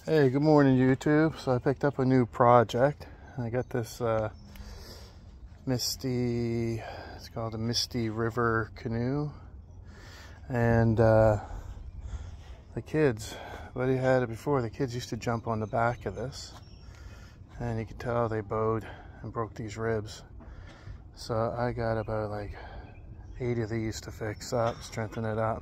Hey, good morning YouTube. So I picked up a new project. I got this Misty, it's called a Misty River canoe. And the kids, buddy had it before, the kids used to jump on the back of this. And you can tell they bowed and broke these ribs. So I got about like 80 of these to fix up, strengthen it up.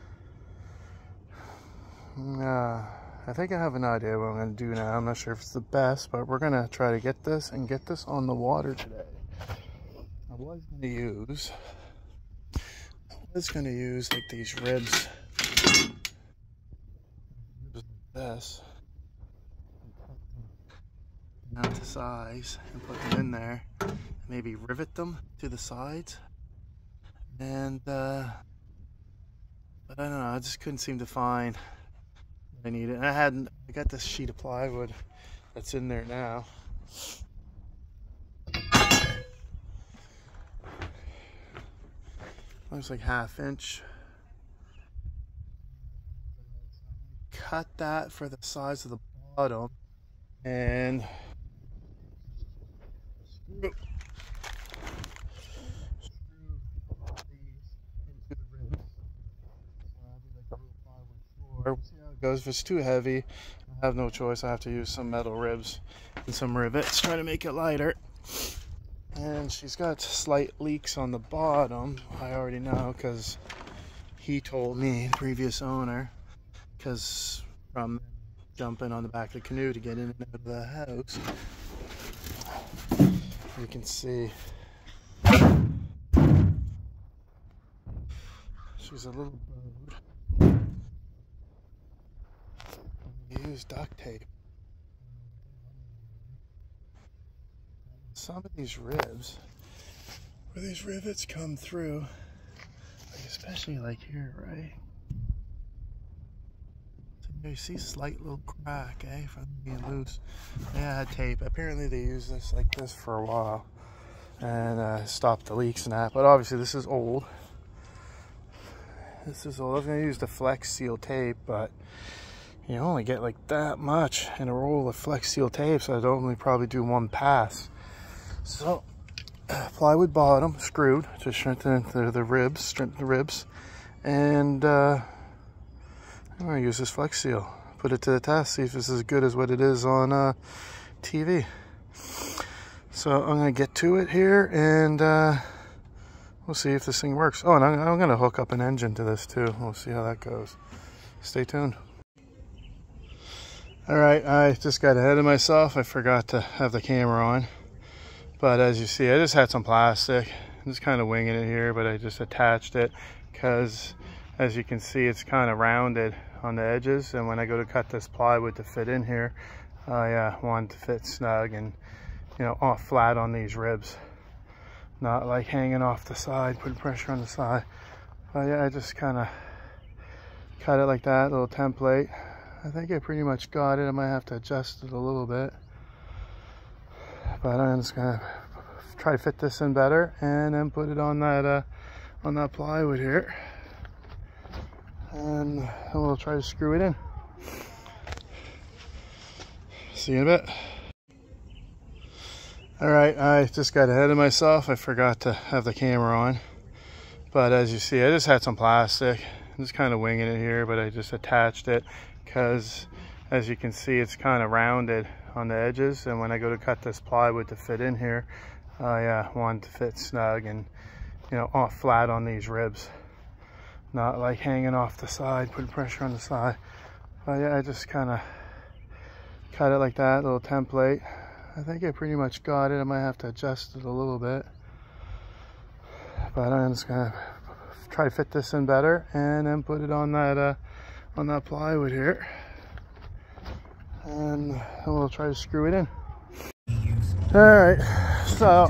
I think I have an idea what I'm going to do now. I'm not sure if it's the best, but we're going to try to get this on the water today. I was going to use like these ribs, like this, down to size, and put them in there. Maybe rivet them to the sides. And but I don't know. I just couldn't seem to find. I need it. And I got this sheet of plywood that's in there now. Looks like 1/2 inch. Cut that for the size of the bottom and screw these into the ribs. So I'll do like a real plywood floor. Goes. If it's too heavy, I have no choice. I have to use some metal ribs and some rivets, try to make it lighter. And she's got slight leaks on the bottom. I already know because he told me, the previous owner, because from jumping on the back of the canoe to get in and out of the house, you can see she's a little bowed. Use duct tape. Some of these ribs, where these rivets come through, like especially like here, right? So you see slight little crack, from being loose. Yeah, I had tape. Apparently they use this like this for a while and stop the leaks and that. But obviously this is old. This is old. I was gonna use the Flex Seal tape, but you only get like that much in a roll of Flex Seal tape, so I'd only probably do one pass. So, plywood bottom, screwed to strengthen the ribs, and I'm gonna use this Flex Seal, put it to the test, see if this is as good as what it is on TV. So I'm gonna get to it here, and we'll see if this thing works. Oh, and I'm gonna hook up an engine to this too. We'll see how that goes. Stay tuned. Alright, I just got ahead of myself. I forgot to have the camera on. But as you see, I just had some plastic. I'm just kind of winging it here, but I just attached it because, as you can see, it's kind of rounded on the edges. And when I go to cut this plywood to fit in here, I want it to fit snug and, off flat on these ribs. Not like hanging off the side, putting pressure on the side. But yeah, I just kind of cut it like that, little template. I think I pretty much got it. I might have to adjust it a little bit. But I'm just gonna try to fit this in better and then put it on that plywood here. And we'll try to screw it in. See you in a bit. Alright, I just got ahead of myself. I forgot to have the camera on. But as you see, I just had some plastic. I'm just kind of winging it here, but I just attached it because, as you can see, it's kind of rounded on the edges. And when I go to cut this plywood to fit in here, I want it to fit snug and, off flat on these ribs. Not like hanging off the side, putting pressure on the side. But yeah, I just kind of cut it like that, little template. I think I pretty much got it. I might have to adjust it a little bit. But I'm just gonna try to fit this in better and then put it on that plywood here. And we'll try to screw it in. Alright, so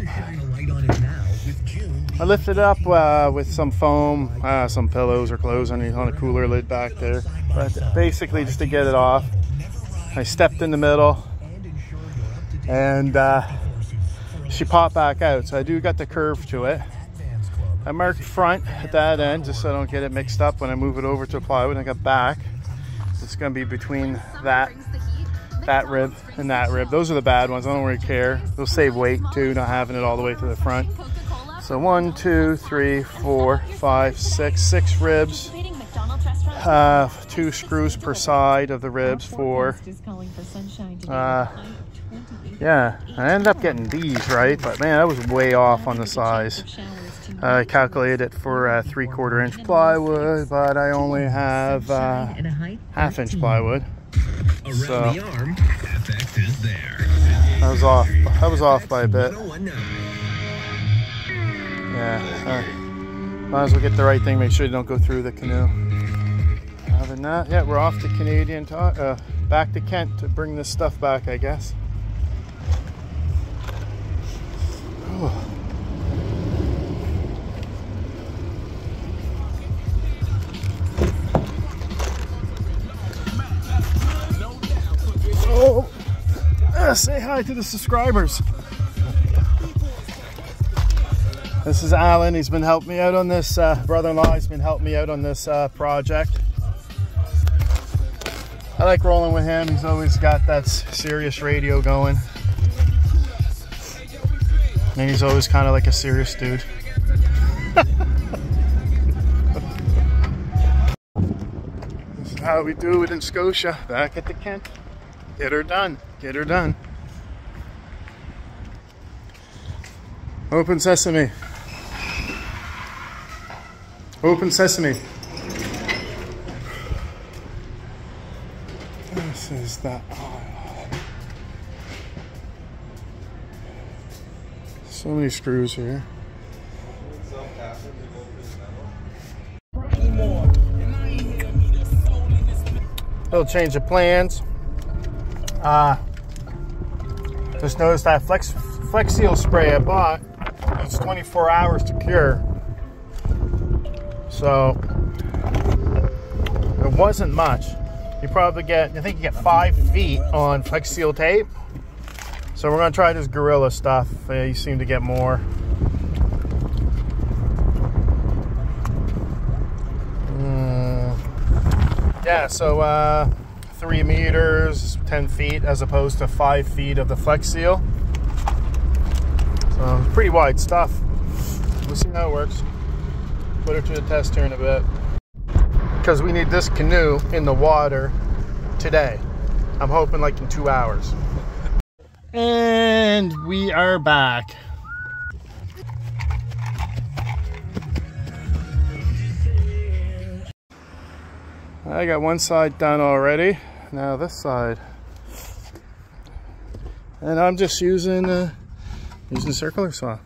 I lifted up with some foam, some pillows or clothes on a cooler lid back there. But basically just to get it off, I stepped in the middle and she popped back out. So I do got the curve to it. I marked front at that end just so I don't get it mixed up when I move it over to plywood. I got back. It's going to be between that that rib and that rib. Those are the bad ones. I don't really care. They'll save weight too, not having it all the way to the front. So 1, 2, 3, 4, 5, 6 ribs. 2 screws per side of the ribs. 4. Yeah, I ended up getting these, right? But man, I was way off on the size. I calculated it for 3/4 inch plywood, but I only have 1/2 inch plywood. So I was off. I was off by a bit. Yeah, might as well get the right thing. Make sure you don't go through the canoe. Other than that, yeah, we're off to Canadian back to Kent to bring this stuff back, I guess. Oh, say hi to the subscribers. This is Alan. He's been helping me out on this. Brother-in-law has been helping me out on this project. I like rolling with him. He's always got that serious radio going. And he's always kind of like a serious dude. This is how we do it in Scotia, back at the Kent. Get her done. Get her done. Open sesame. Open sesame. This is that. So many screws here. Little change of plans. Just noticed that Flex Seal spray I bought. It's 24 hours to cure. So it wasn't much. You probably get, I think you get 5 feet on Flex Seal tape. So we're gonna try this Gorilla stuff. You seem to get more. Yeah, so 3 meters, 10 feet, as opposed to 5 feet of the Flex Seal. So pretty wide stuff. We'll see how it works. Put her to the test here in a bit. Because we need this canoe in the water today. I'm hoping like in 2 hours. And we are back. I got one side done already. Now this side. And I'm just using circular saw.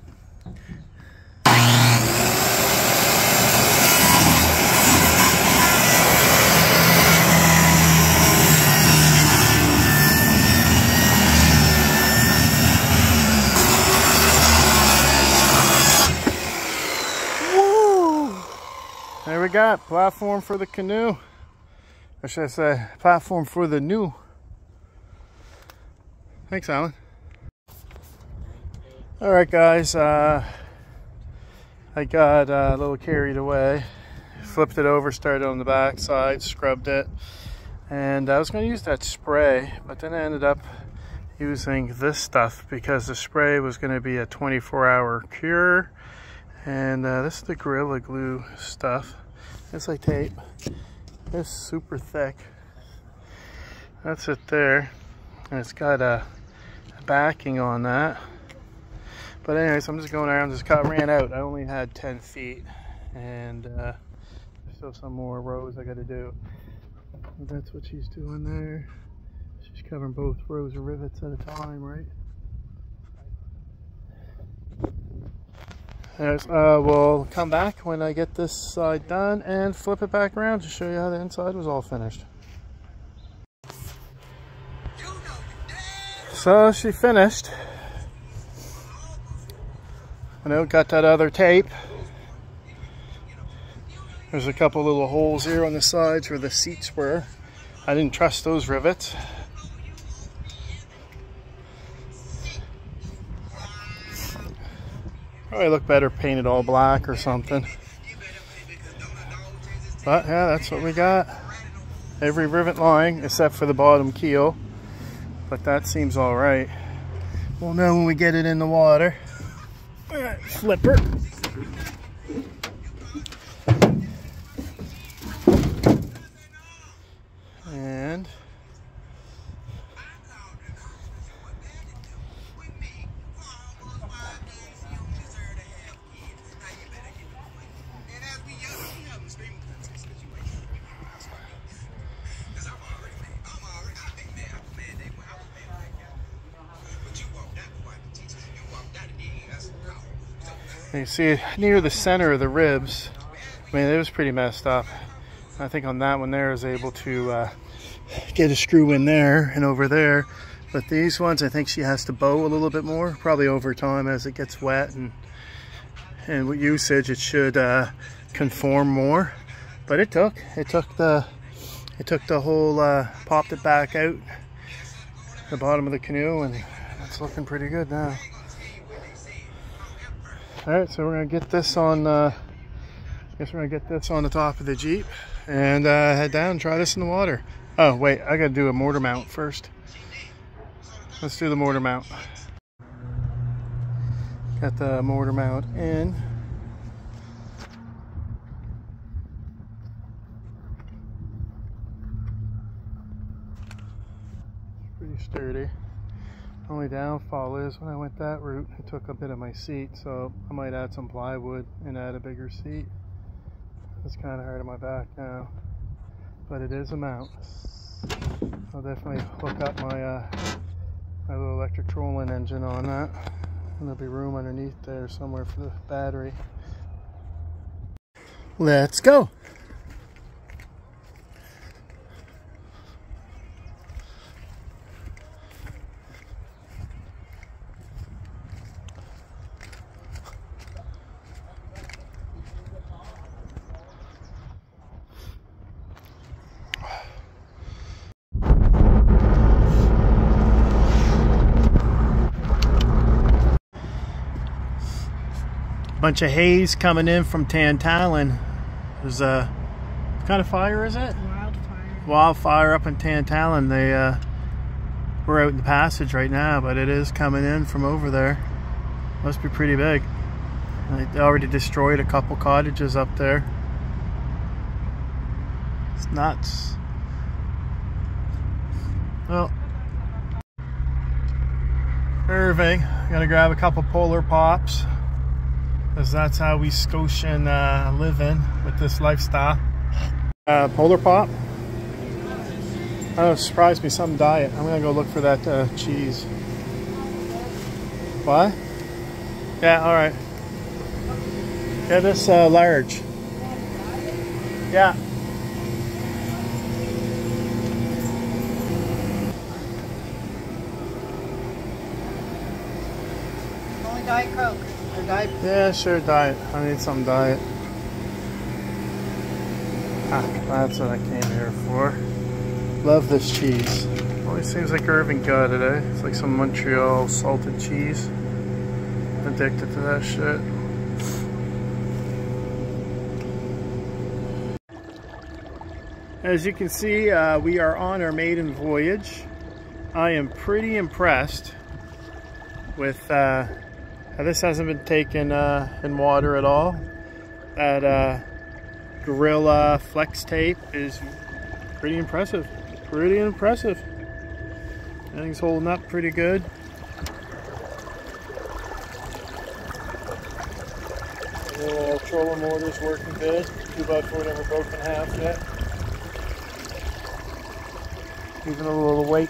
There we got platform for the canoe, or should I say platform for the new. Thanks, Alan. All right, guys, I got a little carried away, flipped it over, started on the back side, scrubbed it, and I was going to use that spray, but then I ended up using this stuff because the spray was going to be a 24-hour cure. And this is the Gorilla Glue stuff. It's like tape. It's super thick. That's it there. And it's got a backing on that. But anyways, I'm just going around. This car ran out. I only had 10 feet. And still some more rows I got to do. But that's what she's doing there. She's covering both rows of rivets at a time, right? We'll come back when I get this side done and flip it back around to show you how the inside was all finished. So she finished. I know, got that other tape. There's a couple little holes here on the sides where the seats were. I didn't trust those rivets. Probably look better painted all black or something. But yeah, that's what we got. Every rivet line except for the bottom keel. but that seems all right. We'll know when we get it in the water. All right, flipper. And you see it near the center of the ribs. I mean, it was pretty messed up. I think on that one there I was able to get a screw in there and over there. But these ones, I think she has to bow a little bit more, probably over time as it gets wet and with usage it should conform more. But it took the whole popped it back out the bottom of the canoe, and it's looking pretty good now. All right, so we're gonna get this on. I guess we're gonna get this on the top of the Jeep and head down and try this in the water. Oh wait, I gotta do a mortar mount first. Let's do the mortar mount. Got the mortar mount in. It's pretty sturdy. Only downfall is when I went that route, it took a bit of my seat, so I might add some plywood and add a bigger seat. It's kind of hard on my back now, but it is a mount. I'll definitely hook up my my little electric trolling engine on that, and there'll be room underneath there somewhere for the battery. Let's go! Bunch of haze coming in from Tantalon. There's a what kind of fire is it? Wildfire. Wildfire up in Tantalon. We're out in the passage right now, but it is coming in from over there. Must be pretty big. They already destroyed a couple cottages up there. It's nuts. Well, Irving, gonna grab a couple polar pops, because that's how we Scotian live in with this lifestyle. Polar pop. Oh, surprised me, some diet. I'm gonna go look for that cheese. What? Yeah, all right. Yeah, this large. Yeah. Only Diet Coke. Or Diet. Yeah, sure, diet. I need some diet. Ah, that's what I came here for. Love this cheese. Always seems like Irving got it, eh? It's like some Montreal salted cheese. Addicted to that shit. As you can see, we are on our maiden voyage. I am pretty impressed with how this hasn't been taken in water at all. That Gorillaflex tape is pretty impressive. Pretty impressive. Everything's holding up pretty good. The little trolling motor's working good. 2x4 never broken in half yet. Even a little wake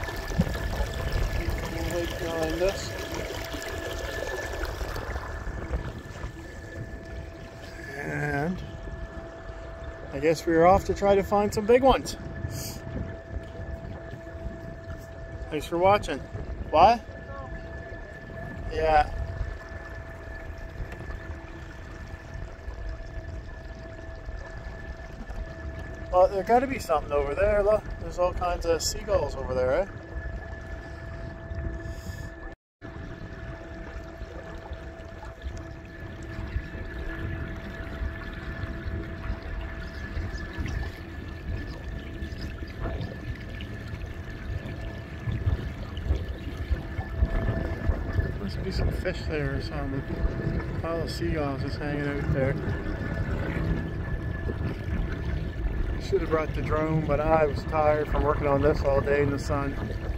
behind us. And I guess we are off to try to find some big ones. Thanks for watching. What? Yeah. Well, there got to be something over there. Look, there's all kinds of seagulls over there, eh? be some fish there or something. A pile of seagulls just hanging out there. Should have brought the drone, but I was tired from working on this all day in the sun.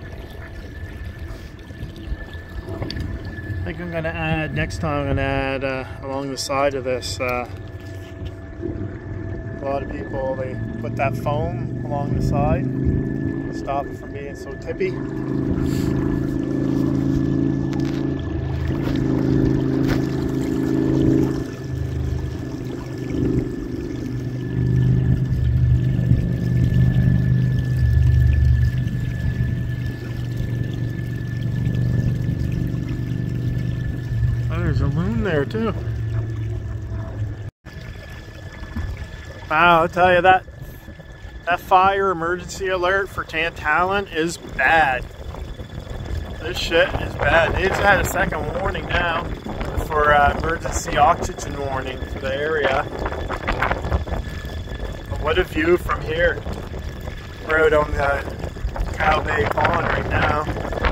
I think I'm going to add, next time I'm going to add along the side of this, a lot of people, they put that foam along the side to stop it from being so tippy. There's a loon there too. Wow, I'll tell you that fire emergency alert for Tantalon is bad. This shit is bad. They just had a second warning now for emergency oxygen warning for the area. But what a view from here. We're out on the Cow Bay Pond right now.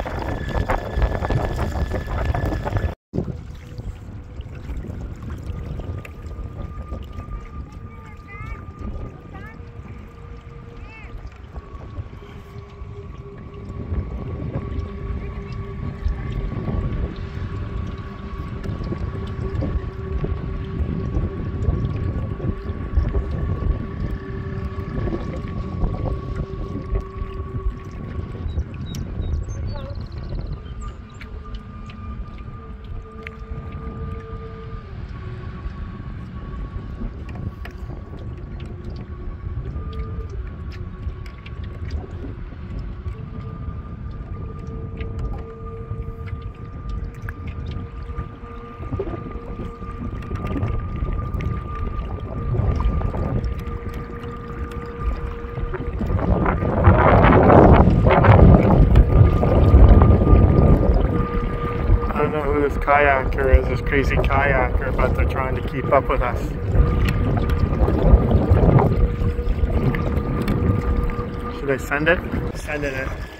I don't know who this kayaker is, this crazy kayaker, but they're trying to keep up with us. Should I send it? Sending it.